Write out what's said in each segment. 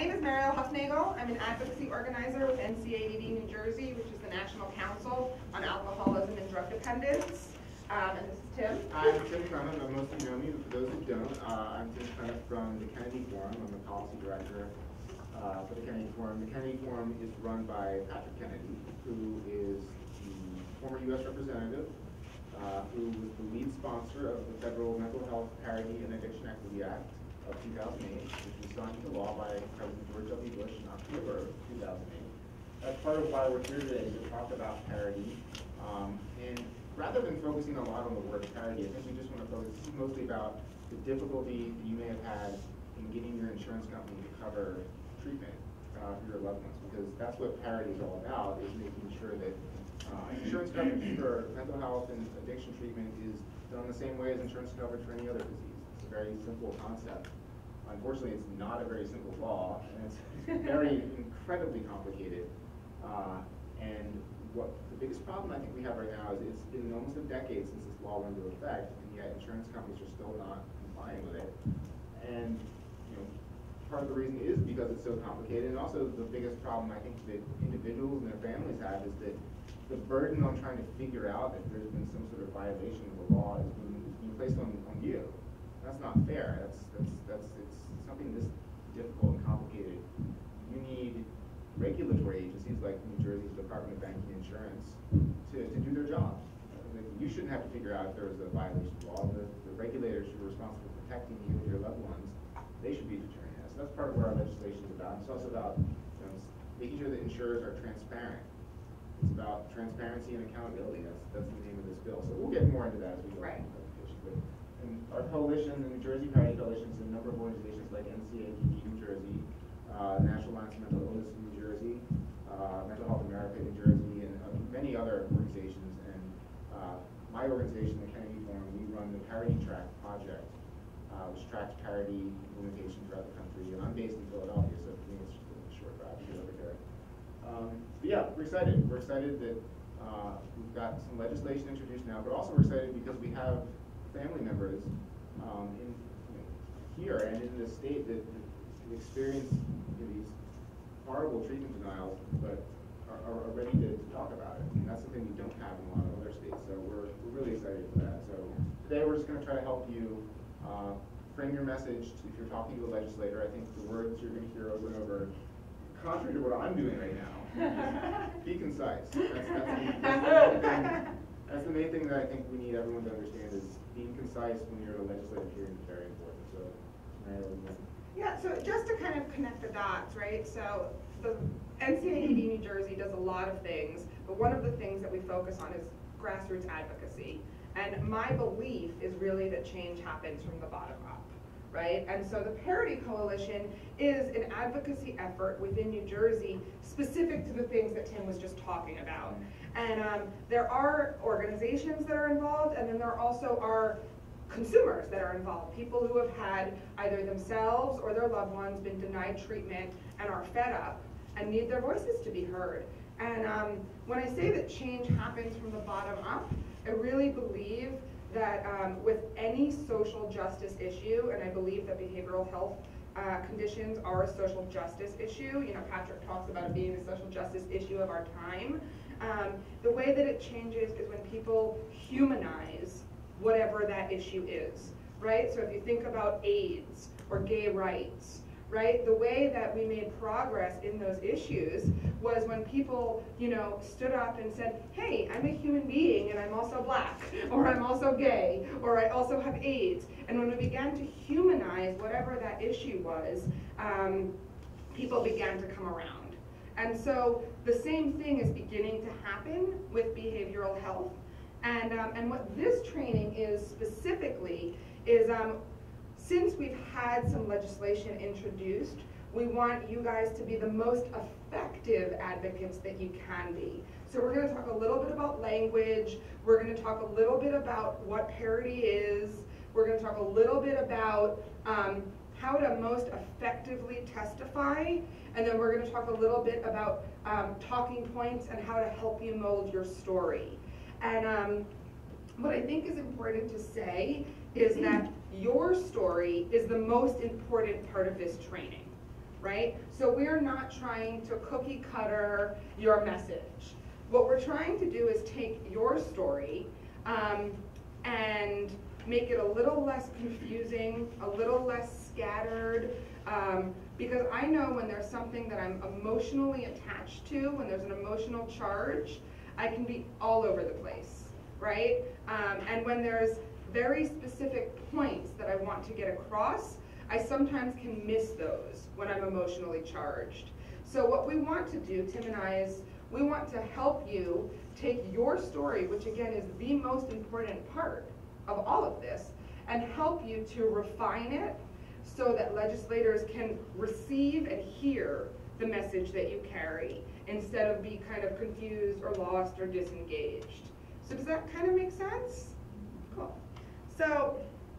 name is Mariel Huffnagel. I'm an advocacy organizer with NCADD New Jersey, which is the National Council on Alcoholism and Drug Dependence. And this is Tim. I'm Tim Clement. Most of you know me, but for those who don't, I'm Tim Clement from the Kennedy Forum. I'm the policy director for the Kennedy Forum. The Kennedy Forum is run by Patrick Kennedy, who is the former U.S. representative, who was the lead sponsor of the Federal Mental Health Parity and Addiction Equity Act of 2008, which was signed into law by President George W. Bush in October of 2008. That's part of why we're here today, to talk about parity. And rather than focusing a lot on the word parity, I think we just want to focus mostly about the difficulty you may have had in getting your insurance company to cover treatment for your loved ones, because that's what parity is all about, is making sure that insurance coverage for mental health and addiction treatment is done the same way as insurance coverage for any other disease. It's a very simple concept. Unfortunately, it's not a very simple law, and it's very incredibly complicated. And what the biggest problem I think we have right now is it's been almost a decade since this law went into effect, and yet insurance companies are still not complying with it. And part of the reason is because it's so complicated, and also the biggest problem I think that individuals and their families have is that the burden on trying to figure out if there's been some sort of violation of the law is being placed on you. That's not fair. It's something this difficult and complicated. You need regulatory agencies like New Jersey's Department of Banking and Insurance to do their job. You shouldn't have to figure out if there was a violation of law. The regulators who are responsible for protecting you and your loved ones, they should be determining that. So that's part of what our legislation is about. It's also about making sure that insurers are transparent. It's about transparency and accountability. That's the name of this bill. So we'll get more into that as we go into the presentation. But our coalition, the New Jersey Parity Coalition, is a number of organizations like NCADD New Jersey, National Alliance for Mental Illness in New Jersey, Mental Health America New Jersey, and many other organizations. And my organization, the Kennedy Forum, we run the Parity Track Project, which tracks parity implementation throughout the country. And I'm based in Philadelphia, so for me it's just a short drive to get over here. But yeah, we're excited. We're excited that we've got some legislation introduced now, but also we're excited because we have family members here and in the state that experience these horrible treatment denials, but are ready to talk about it. And that's something we don't have in a lot of other states. So we're really excited for that. So today we're just going to try to help you frame your message if you're talking to a legislator. I think the words you're going to hear over and over, contrary to what I'm doing right now, be concise. That's the main thing that I think we need everyone to understand, is being concise when you're at a legislative hearing is very important. So, yeah, so just to kind of connect the dots, right? So the NCADD New Jersey does a lot of things, but one of the things that we focus on is grassroots advocacy. And my belief is really that change happens from the bottom up, right? And so the Parity Coalition is an advocacy effort within New Jersey specific to the things that Tim was just talking about. And there are organizations that are involved, and then there also are consumers that are involved, people who have had either themselves or their loved ones been denied treatment and are fed up and need their voices to be heard. And when I say that change happens from the bottom up, I really believe that with any social justice issue, and I believe that behavioral health conditions are a social justice issue. Patrick talks about it being a social justice issue of our time. The way that it changes is when people humanize whatever that issue is, right? So if you think about AIDS or gay rights, right? The way that we made progress in those issues was when people, stood up and said, hey, I'm a human being and I'm also black, or I'm also gay, or I also have AIDS. And when we began to humanize whatever that issue was, people began to come around. And so the same thing is beginning to happen with behavioral health. And what this training is specifically is since we've had some legislation introduced, we want you guys to be the most effective advocates that you can be. So we're going to talk a little bit about language. We're going to talk a little bit about what parity is. We're going to talk a little bit about how to most effectively testify. And then we're going to talk a little bit about talking points and how to help you mold your story. And what I think is important to say is that your story is the most important part of this training, right? So we're not trying to cookie cutter your message. What we're trying to do is take your story and make it a little less confusing, a little less scattered, because I know when there's something that I'm emotionally attached to, when there's an emotional charge, I can be all over the place, right? And when there's very specific points that I want to get across, I sometimes can miss those when I'm emotionally charged. So what we want to do, Tim and I, is we want to help you take your story, which again is the most important part of all of this, and help you to refine it so that legislators can receive and hear the message that you carry instead of be kind of confused or lost or disengaged. So does that kind of make sense? Cool. So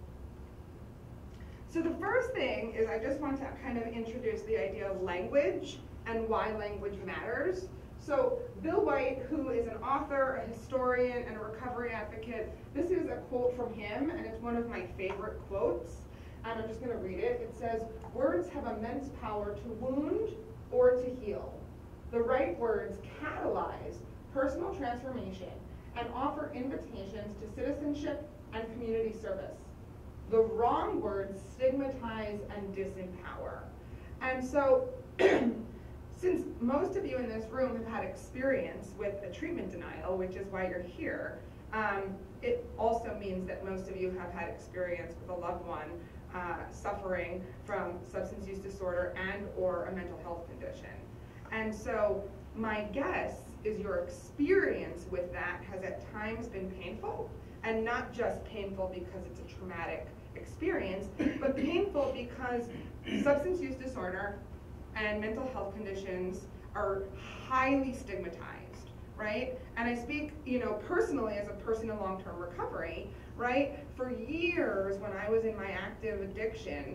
the first thing is I just want to kind of introduce the idea of language and why language matters. So Bill White, who is an author, a historian, and a recovery advocate, this is a quote from him, and it's one of my favorite quotes. And I'm just going to read it. It says, "Words have immense power to wound or to heal. The right words catalyze personal transformation and offer invitations to citizenship and community service. The wrong words stigmatize and disempower." And so, since most of you in this room have had experience with a treatment denial, which is why you're here, it also means that most of you have had experience with a loved one suffering from substance use disorder and or a mental health condition. And so my guess is your experience with that has at times been painful, and not just painful because it's a traumatic experience, but painful because substance use disorder and mental health conditions are highly stigmatized, right? And I speak, personally as a person in long-term recovery, right? For years when I was in my active addiction,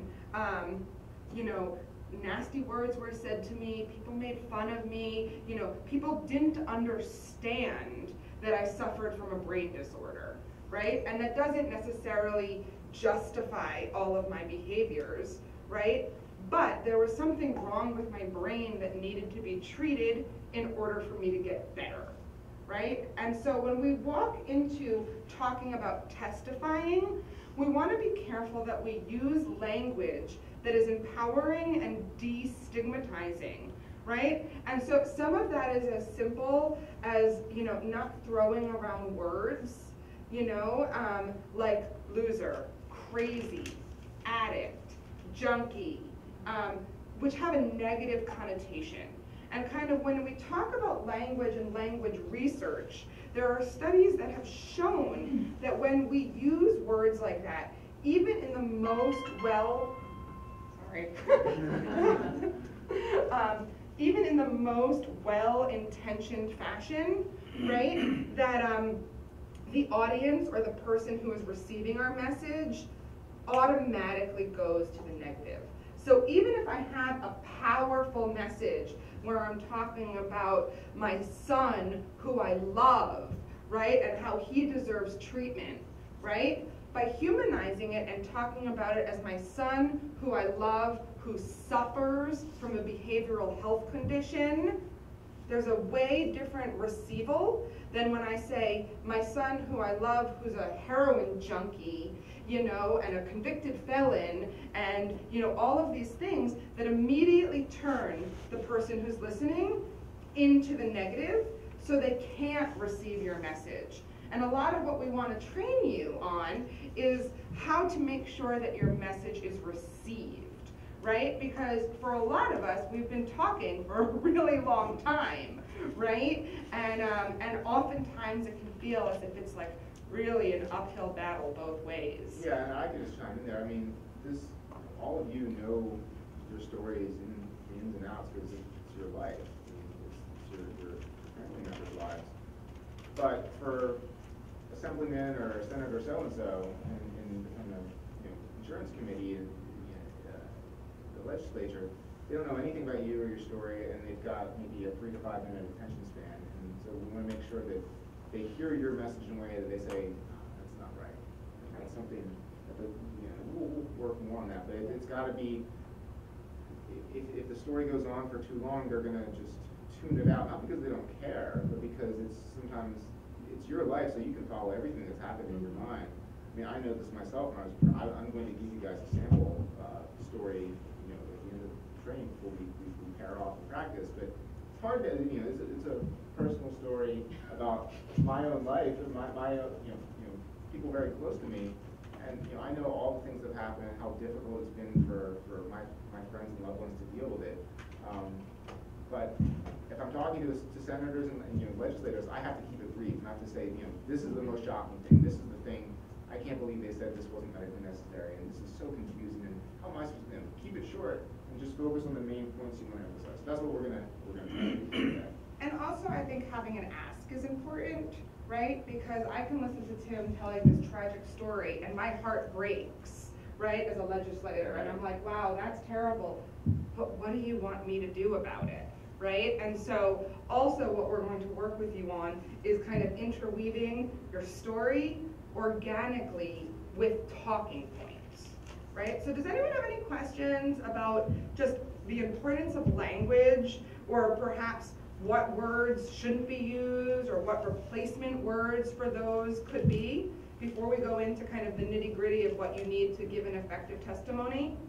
nasty words were said to me, people made fun of me, people didn't understand that I suffered from a brain disorder, right? And that doesn't necessarily justify all of my behaviors, right? But there was something wrong with my brain that needed to be treated in order for me to get better, right? And so when we walk into talking about testifying, we want to be careful that we use language that is empowering and destigmatizing, right? And so some of that is as simple as, not throwing around words, like loser, crazy, addict, junkie, which have a negative connotation. And kind of when we talk about language and language research, there are studies that have shown that when we use words like that, even in the most even in the most well-intentioned fashion, right, that the audience or the person who is receiving our message automatically goes to the negative. So even if I have a powerful message where I'm talking about my son who I love, right, and how he deserves treatment, right, by humanizing it and talking about it as my son who I love, who suffers from a behavioral health condition, there's a way different receival than when I say my son who I love who's a heroin junkie, and a convicted felon, and all of these things that immediately turn the person who's listening into the negative so they can't receive your message. And a lot of what we want to train you on is how to make sure that your message is received, right? Because for a lot of us, we've been talking for a really long time, right? And oftentimes it can feel as if it's like really an uphill battle both ways. Yeah, and I can just chime in there. I mean, all of you know your stories in the ins and outs because it's your life. It's your family members' lives. But for assemblyman or senator so-and-so in the insurance committee in the legislature, they don't know anything about you or your story, and they've got maybe a 3 to 5 minute attention span. And so we want to make sure that they hear your message in a way that they say, that's not right. And that's something that we'll work more on that. But it's got to be if the story goes on for too long, they're gonna just tune it out, not because they don't care, but because sometimes it's your life, so you can follow everything that's happening in your mind. I mean, I know this myself. When I'm going to give you guys a sample story, at the end of the training before we pair off and practice. But it's hard to, it's a personal story about my own life and my people very close to me. And I know all the things that have happened and how difficult it's been for my friends and loved ones to deal with it. But if I'm talking to senators and legislators, I have to keep it brief, not to say, this is the most shocking thing, this is the thing, I can't believe they said this wasn't medically necessary, and this is so confusing, and how am I supposed to keep it short and just focus on the main points you want to emphasize. That's what we're gonna try to do today. And also, I think having an ask is important, right? Because I can listen to Tim telling this tragic story, and my heart breaks, right, as a legislator, and I'm like, wow, that's terrible, but what do you want me to do about it? Right? And so also what we're going to work with you on is kind of interweaving your story organically with talking points, right? So does anyone have any questions about just the importance of language, or perhaps what words shouldn't be used, or what replacement words for those could be, before we go into kind of the nitty-gritty of what you need to give an effective testimony?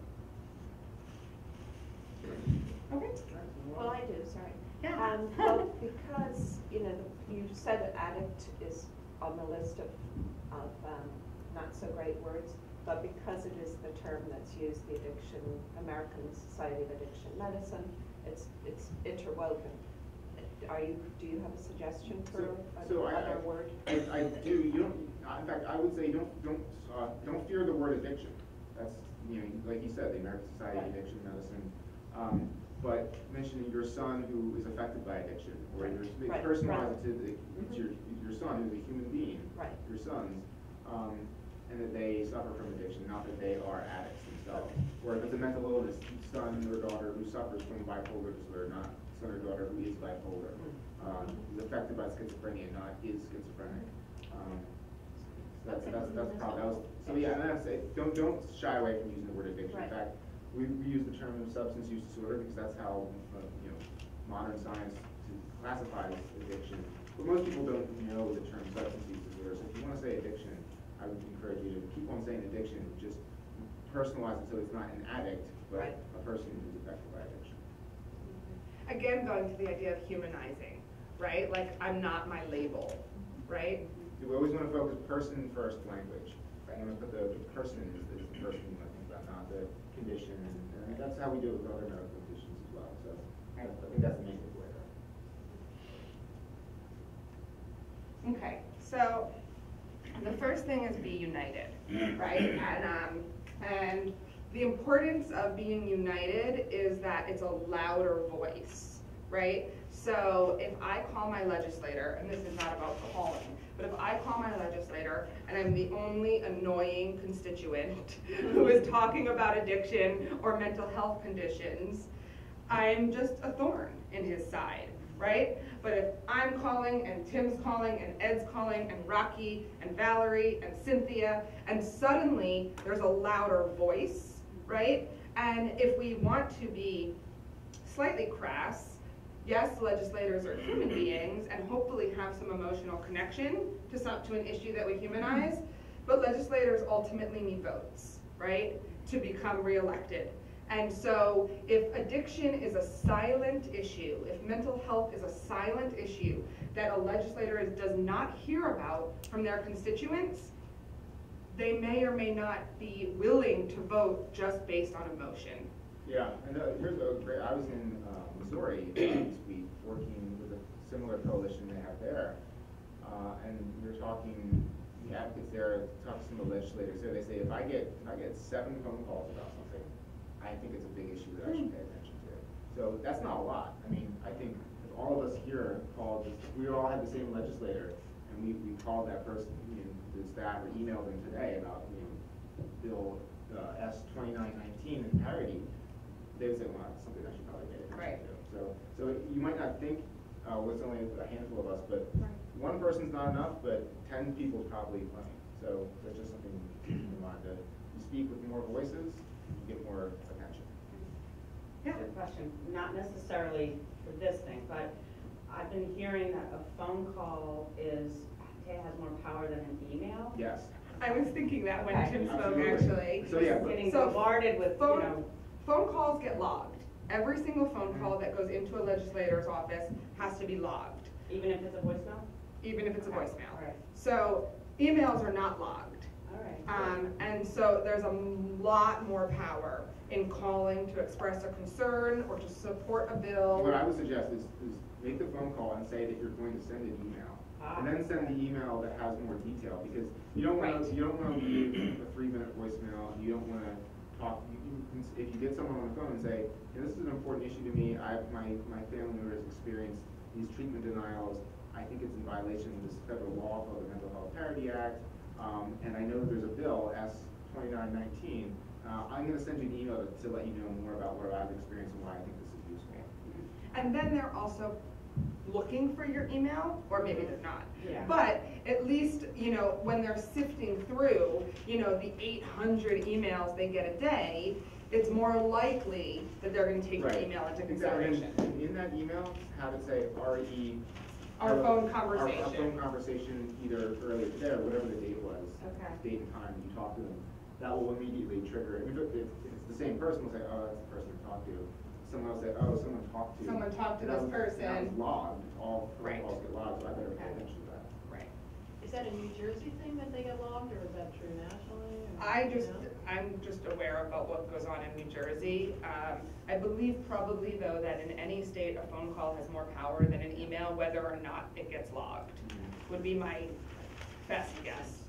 Okay. Well, I do, sorry. Yeah. Well, because, you said addict is on the list of not so great words, but because it is the term that's used, the American Society of Addiction Medicine, it's interwoven. Do you have a suggestion for another word? I do. In fact, I would say don't fear the word addiction. That's, like you said, the American Society of Addiction Medicine. But mentioning your son who is affected by addiction, or personalize it to it's your son who's a human being, your sons, and that they suffer from addiction, not that they are addicts themselves. Or if it's a mental illness, son or daughter who suffers from bipolar disorder, not son or daughter who is bipolar, is affected by schizophrenia, not is schizophrenic. That's probably so. Yeah, and I say don't shy away from using the word addiction. In fact, we use the term substance use disorder because that's how modern science classifies addiction. But most people don't know the term substance use disorder. So if you want to say addiction, I would encourage you to keep on saying addiction. Just personalize it so it's not an addict, but a person who's affected by addiction. Again, going to the idea of humanizing, right? Like, I'm not my label, right? We always want to focus person first language. I want to put the person is the person you want to think about, not the condition, and that's how we do it with other medical conditions as well. So I think that's the main takeaway there. Okay, so the first thing is be united, right? And the importance of being united is that it's a louder voice, right? So if I call my legislator, and this is not about calling, but if I call my legislator and I'm the only annoying constituent who is talking about addiction or mental health conditions, I'm just a thorn in his side, right? But if I'm calling and Tim's calling and Ed's calling and Rocky and Valerie and Cynthia, and suddenly there's a louder voice, right? And if we want to be slightly crass, yes, legislators are human beings and hopefully have some emotional connection to an issue that we humanize, but legislators ultimately need votes, right, to become reelected. And so if addiction is a silent issue, if mental health is a silent issue that a legislator does not hear about from their constituents, they may or may not be willing to vote just based on emotion. Yeah, and here's a great, I was in Missouri this week working with a similar coalition they have there, and we were talking, the advocates there, talking to some of the legislators there, they say if I get 7 phone calls about something, I think it's a big issue that I should pay attention to. So that's not a lot. I mean, I think if all of us here called, we all had the same legislator, and we called that person, the staff, or emailed them today about Bill S-2919 and parity, they would say, well, that's something I should probably pay attention to. So you might not think it's only a handful of us, but one person's not enough, but 10 people is probably plenty. So that's just something to keep in mind. That you speak with more voices, you get more attention. Yeah. question, not necessarily for this thing, but I've been hearing that a phone call has more power than an email. Yes. I was thinking that when Okay. Tim spoke, Absolutely. actually. So, yeah. Getting So bombarded with, you know. Phone calls get logged. Every single phone call that goes into a legislator's office has to be logged, Even if it's a voicemail? even if it's a Okay. voicemail. All right. So emails are not logged. All right. And so there's a lot more power in calling to express a concern or to support a bill. What I would suggest is make the phone call and say that you're going to send an email. And then send the email that has more detail, because you don't want Right. to leave a 3-minute voicemail. You don't want to talk. If you get someone on the phone and say, hey, this is an important issue to me. My family member has experienced these treatment denials. I think it's in violation of this federal law called the Mental Health Parity Act. And I know there's a bill, S-2919. I'm going to send you an email to let you know more about what I've experienced and why I think this is useful. And then they're also looking for your email, or maybe they're not. Yeah. But at least, when they're sifting through, the 800 emails they get a day, it's more likely that they're going to take your Right. email into Exactly. consideration. And in that email, have it say RE. Our phone Our conversation. phone conversation either earlier today or whatever the date was. Okay. Date and time you talk to them. That will immediately trigger it. If it's the same person, we'll say, oh, that's the person to talk to. Someone will say, oh, someone talked to. Someone talked to That this was- person. That was logged. All phone Right. calls get logged, so I better pay Okay. attention to that. Right. Is that a New Jersey thing that they get logged, or is that true nationally? or, I'm just aware about what goes on in New Jersey. I believe probably though that in any state, a phone call has more power than an email, whether or not it gets logged, would be my best guess.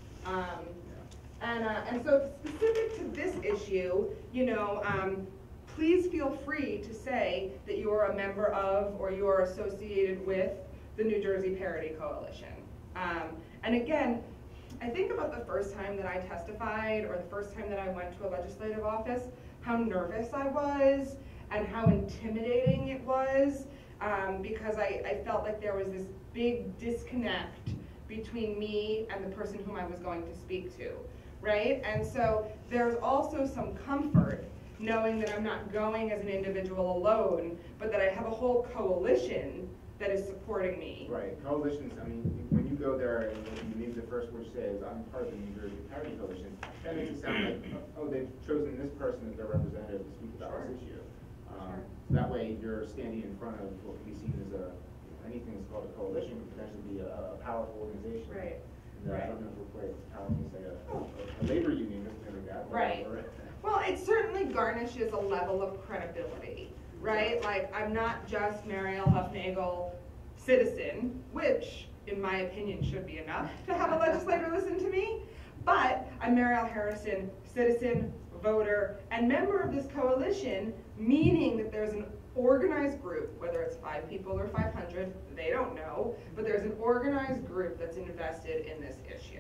And so specific to this issue, please feel free to say that you are a member of or you are associated with the New Jersey Parity Coalition. And again, I think about the first time that I testified or the first time that I went to a legislative office, how nervous I was and how intimidating it was, because I felt like there was this big disconnect between me and the person whom I was going to speak to, right? And so there's also some comfort knowing that I'm not going as an individual alone, but that I have a whole coalition that is supporting me. Right, coalitions, I mean, when you go there and maybe the first word you say is, I'm part of the New Jersey Parity Coalition, that makes it sound like, oh, they've chosen this person as their representative to speak about this issue. So that way you're standing in front of what can be seen as anything that's called a coalition could potentially be a powerful organization. Right. And, I don't know if we're quite as powerful as, say, a labor union or something like that. but- Right. Well, it certainly garnishes a level of credibility, right? Like, I'm not just Mariel Huffnagel, citizen, which, in my opinion, should be enough to have a legislator listen to me, but I'm Mariel Harrison, citizen, voter, and member of this coalition, meaning that there's an organized group, whether it's 5 people or 500, they don't know, but there's an organized group that's invested in this issue.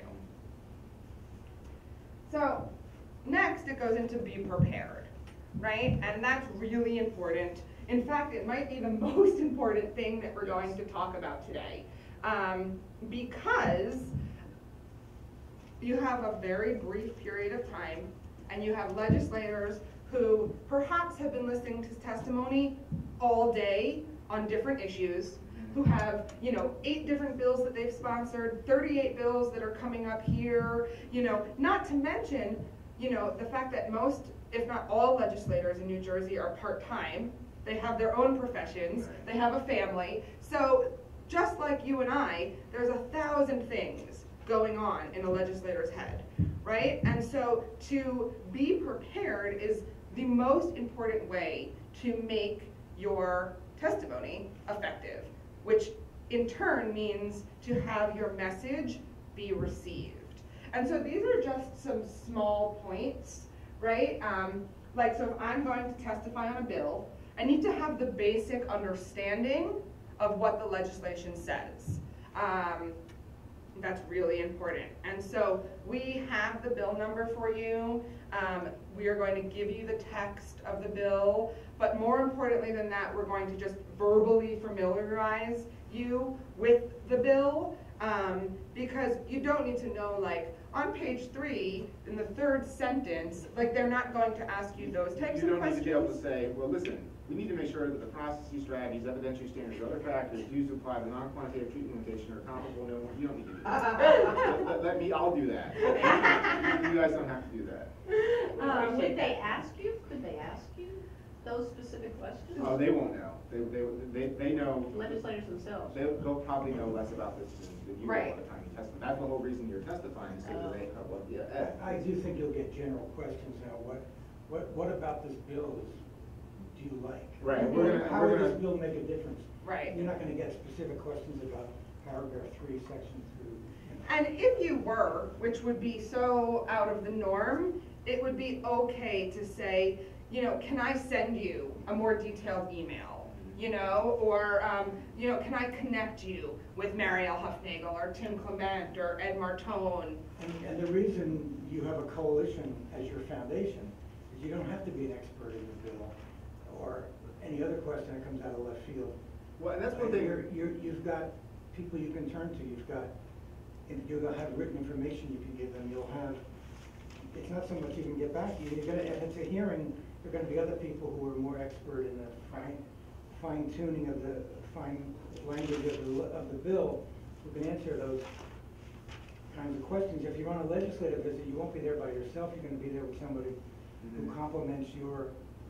So, next it goes into be prepared, right? And that's really important. In fact, it might be the most important thing that we're going to talk about today, because you have a very brief period of time and you have legislators who perhaps have been listening to testimony all day on different issues, who have, 8 different bills that they've sponsored, 38 bills that are coming up here, not to mention, the fact that most, if not all legislators in New Jersey are part-time. They have their own professions, they have a family. So just like you and I, there's 1,000 things going on in a legislator's head, right? And so to be prepared is the most important way to make your testimony effective, which in turn means to have your message be received. And so these are just some small points, right? So if I'm going to testify on a bill, I need to have the basic understanding of what the legislation says. That's really important. And so we have the bill number for you. We are going to give you the text of the bill, but more importantly than that, we're going to just verbally familiarize you with the bill, because you don't need to know on page 3, in the third sentence, like, they're not going to ask you those types You of don't need to be able to questions. say, well, listen, we need to make sure that the processes, strategies, evidentiary standards, other factors used to apply the non-quantitative treatment limitation are comparable. No, you don't need to do that. Let me, I'll do that. You guys don't have to do that. Did they ask you, could they ask you those specific questions? Oh, they won't know. They know. Legislators themselves. They'll probably know less about this than you will Right. by the time you testify. That's the whole reason you're testifying, so that they, well, yeah, I do think you'll get general questions now. What about this bill do you like? Right, Or we're how would gonna- this bill make a difference? Right. You're not gonna get specific questions about paragraph 3, section 2. And if you were, which would be so out of the norm, it would be okay to say, you know, can I send you a more detailed email? You know, or, you know, can I connect you with Marielle Huffnagel or Tim Clement or Ed Martone? And the reason you have a coalition as your foundation is you don't have to be an expert in the bill or any other question that comes out of left field. Well, and that's one thing. You've got people you can turn to. You'll have written information you can give them. You'll have, it's not so much you can get back to you. If it's a hearing, there are gonna be other people who are more expert in the fine tuning of the fine language of the bill, who can answer those kinds of questions. If you're on a legislative visit, you won't be there by yourself. You're gonna be there with somebody who complements your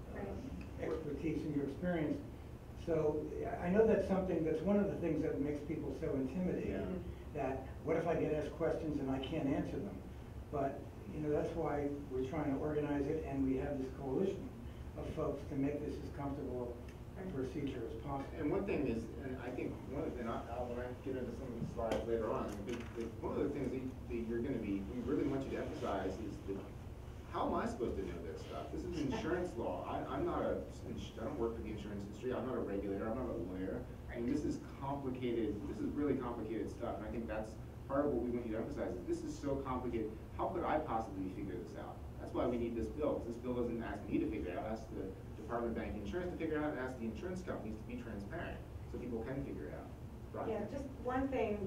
expertise and your experience. So I know that's one of the things that makes people so intimidated. Yeah. That what if I get asked questions and I can't answer them? But you know, that's why we're trying to organize it, and we have this coalition of folks to make this as comfortable a procedure as possible. And one thing is, and I think when I get into some of the slides later on, one of the things that you're going to be, we really want you to emphasize is that how am I supposed to know this stuff? This is insurance law. I don't work for the insurance industry. I'm not a regulator. I'm not a lawyer. I mean, this is complicated. This is really complicated stuff. And I think that's part of what we want you to emphasize. Is this is so complicated. How could I possibly figure this out? That's why we need this bill. This bill doesn't ask me to figure it out. It asks the Department of Banking and Insurance to figure it out, and asks the insurance companies to be transparent so people can figure it out. Right. Yeah, just one thing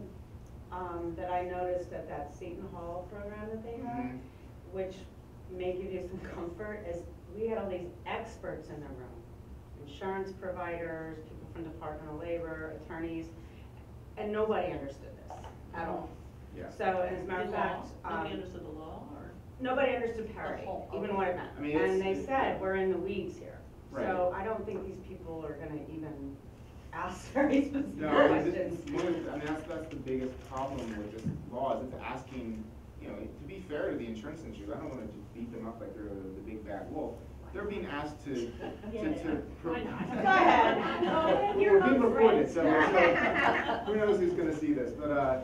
that I noticed at that Seton Hall program that they had, which may give you some comfort, is we had all these experts in the room. Insurance providers, people from Department of Labor, attorneys, and nobody understood this at all. Yeah. So, as a matter of fact, Nobody understood the law, or? nobody understood parity, Oh, even okay. what it meant. I mean, And it's- they said, we're in the weeds here. Right. So I don't think these people are gonna even ask very specific No, I mean, questions. that's the biggest problem with this law, is it's asking, you know, to be fair to the insurance industry, I don't wanna just beat them up like they're the big bad wolf. They're being asked to. Why not? Go ahead. No, We're being recorded, so who knows who's gonna see this,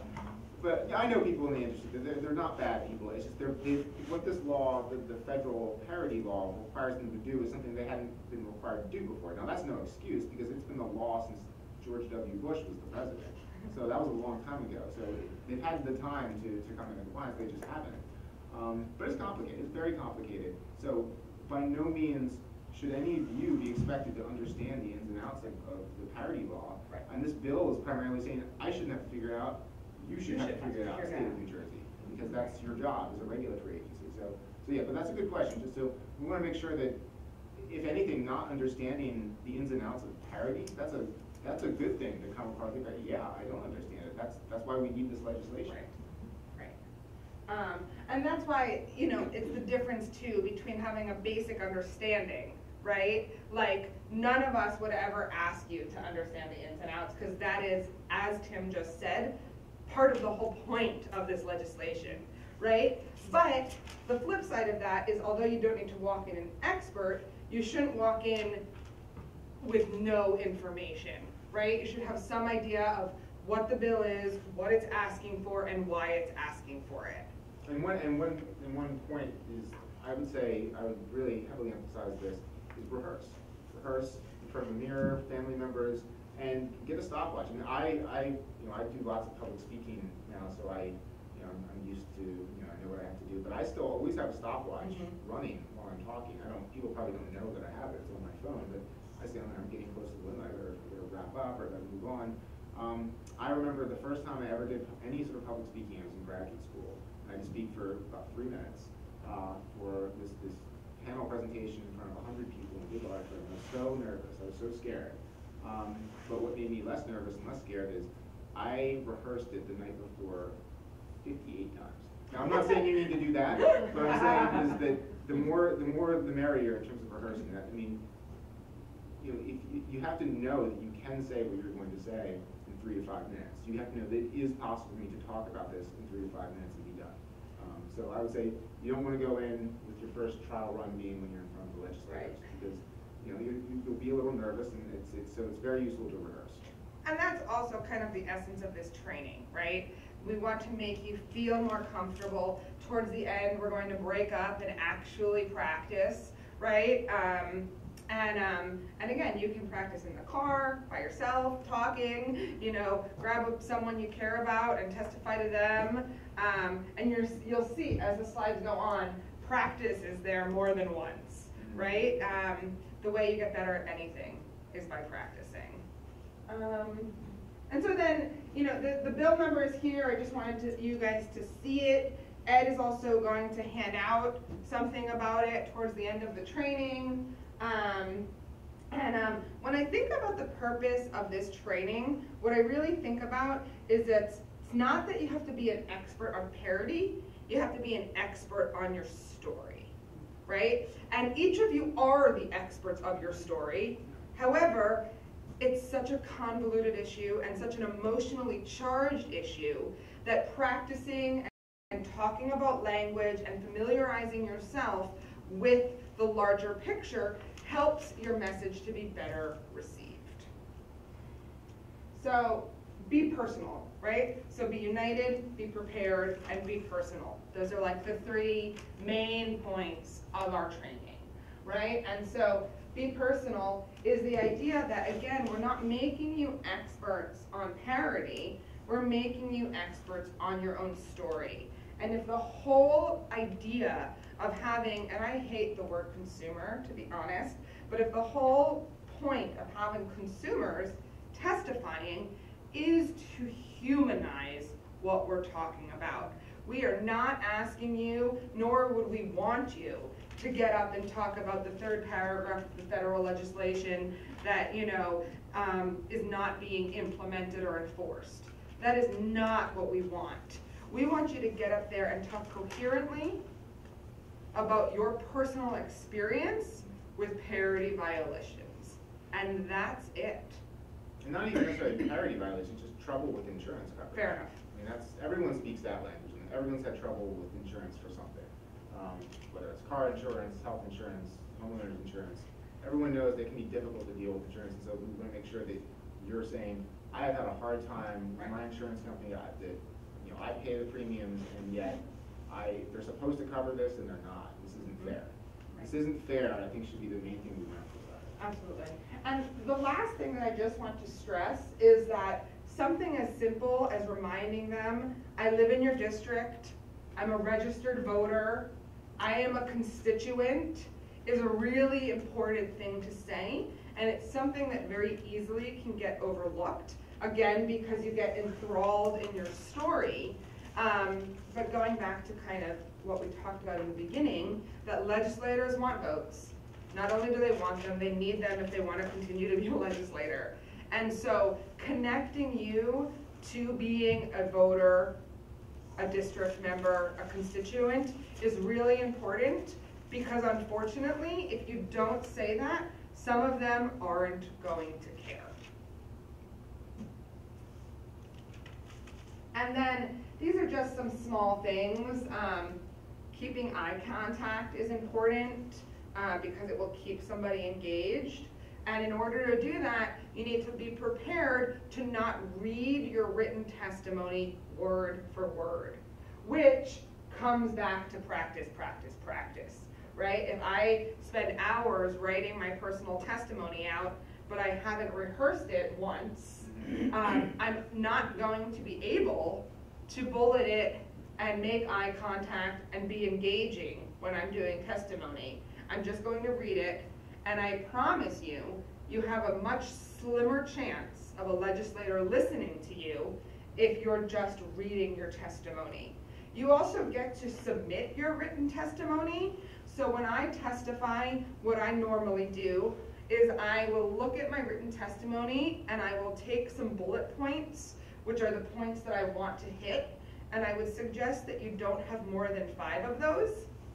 but yeah, I know people in the industry, they're not bad people, it's just what this law, the federal parity law requires them to do is something they hadn't been required to do before. Now, that's no excuse, because it's been the law since George W. Bush was the president, so that was a long time ago, so they've had the time to come into compliance, they just haven't. But it's complicated, it's very complicated, so by no means should any of you be expected to understand the ins and outs of the parity law. Right. And this bill is primarily saying, I shouldn't have to figure it out, you should have to figure it out, figure it state of out. New Jersey, because that's your job as a regulatory agency. So yeah, but that's a good question, just so, we wanna make sure that, if anything, not understanding the ins and outs of parity, that's a good thing to come across, like, yeah, I don't understand it, that's why we need this legislation. Right. And that's why, you know, it's the difference too between having a basic understanding, right? Like, none of us would ever ask you to understand the ins and outs, because that is, as Tim just said, part of the whole point of this legislation, right? But the flip side of that is, although you don't need to walk in an expert, you shouldn't walk in with no information, right? You should have some idea of what the bill is, what it's asking for, and why it's asking for it. And one point is, I would say, I would really heavily emphasize this, is rehearse. Rehearse in front of a mirror, family members, and get a stopwatch. I mean, I do lots of public speaking now, so I'm used to, I know what I have to do, but I still always have a stopwatch running while I'm talking. People probably don't know that I have it, it's on my phone, but I say, I'm getting close to the limit, I better wrap up, or I better move on. I remember the first time I ever did any sort of public speaking, I was in graduate school, and I had to speak for about 3 minutes for this panel presentation in front of 100 people in a big auditorium. I was so nervous. I was so scared. But what made me less nervous and less scared is I rehearsed it the night before 58 times. Now, I'm not saying you need to do that, but I'm saying is that the more the merrier in terms of rehearsing that. I mean, you know, if you have to know that you can say what you're going to say in 3 to 5 minutes. You have to know that it is possible for me to talk about this in 3 to 5 minutes and be done. So I would say you don't want to go in with your first trial run being when you're in front of the legislators, because you know you'll be a little nervous, and it's very useful to rehearse. And that's also kind of the essence of this training, right? We want to make you feel more comfortable. Towards the end, we're going to break up and actually practice, right? And again, you can practice in the car, by yourself, talking, you know, grab someone you care about and testify to them. And you'll see as the slides go on, practice is there more than once, right? The way you get better at anything is by practicing. And so then, you know, the bill number is here. I just wanted you guys to see it. Ed is also going to hand out something about it towards the end of the training. When I think about the purpose of this training, what I really think about is that it's not that you have to be an expert on parody, you have to be an expert on your story, right? And each of you are the experts of your story. However, it's such a convoluted issue and such an emotionally charged issue that practicing and talking about language and familiarizing yourself with the larger picture helps your message to be better received. So be personal, right? So be united, be prepared, and be personal. Those are like the 3 main points of our training, right? And so be personal is the idea that, again, we're not making you experts on parody, we're making you experts on your own story. And if the whole idea of having, and I hate the word consumer, to be honest, but if the whole point of having consumers testifying is to humanize what we're talking about. We are not asking you, nor would we want you, to get up and talk about the 3rd paragraph of the federal legislation that, you know, is not being implemented or enforced. That is not what we want. We want you to get up there and talk coherently about your personal experience with parody violations. And that's it. And not even necessarily parody violations, just trouble with insurance coverage. Fair enough. I mean, everyone speaks that language, and everyone's had trouble with insurance for something. Whether it's car insurance, health insurance, homeowners insurance. Everyone knows it can be difficult to deal with insurance, and so we want to make sure that you're saying, I have had a hard time with my insurance company, that you know, I pay the premiums, and yet they're supposed to cover this, and they're not. This isn't fair. This isn't fair, I think, should be the main thing we want to emphasize. Absolutely. And the last thing that I just want to stress is that something as simple as reminding them, I live in your district, I'm a registered voter, I am a constituent, is a really important thing to say. And it's something that very easily can get overlooked, again, because you get enthralled in your story. But going back to kind of what we talked about in the beginning, that legislators want votes. Not only do they want them, they need them if they want to continue to be a legislator. And so connecting you to being a voter, a district member, a constituent is really important, because unfortunately, if you don't say that, some of them aren't going to care. And then these are just some small things. Keeping eye contact is important because it will keep somebody engaged. And in order to do that, you need to be prepared to not read your written testimony word for word, which comes back to practice, practice, practice, right? If I spend hours writing my personal testimony out, but I haven't rehearsed it once, I'm not going to be able to bullet it and make eye contact and be engaging when I'm doing testimony. I'm just going to read it, and I promise you, you have a much slimmer chance of a legislator listening to you if you're just reading your testimony. You also get to submit your written testimony. So when I testify, what I normally do is I will look at my written testimony and I will take some bullet points, which are the points that I want to hit, and I would suggest that you don't have more than 5 of those.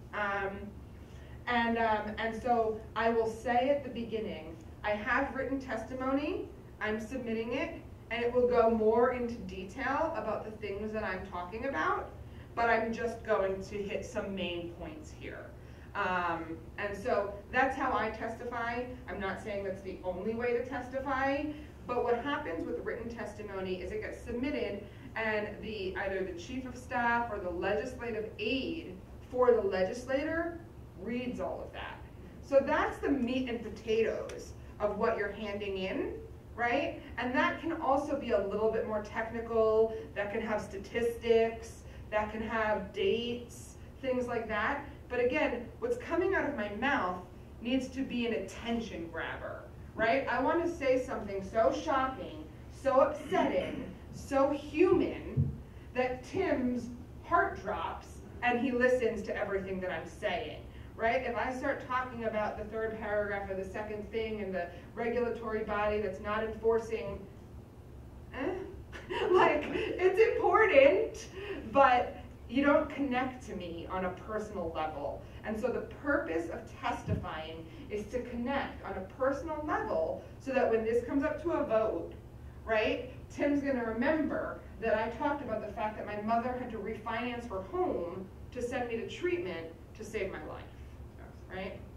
And so I will say at the beginning, I have written testimony, I'm submitting it, and it will go more into detail about the things that I'm talking about, but I'm just going to hit some main points here. And so that's how I testify. I'm not saying that's the only way to testify, but what happens with written testimony is it gets submitted and either the chief of staff or the legislative aide for the legislator reads all of that. So that's the meat and potatoes of what you're handing in, right? And that can also be a little bit more technical, that can have statistics, that can have dates, things like that. But again, what's coming out of my mouth needs to be an attention grabber, right? I want to say something so shocking, so upsetting, so human, that Tim's heart drops and he listens to everything that I'm saying, right? If I start talking about the 3rd paragraph of the 2nd thing and the regulatory body that's not enforcing, like, it's important, but you don't connect to me on a personal level. And so the purpose of testifying is to connect on a personal level so that when this comes up to a vote, right, Tim's gonna remember that I talked about the fact that my mother had to refinance her home to send me to treatment to save my life, right?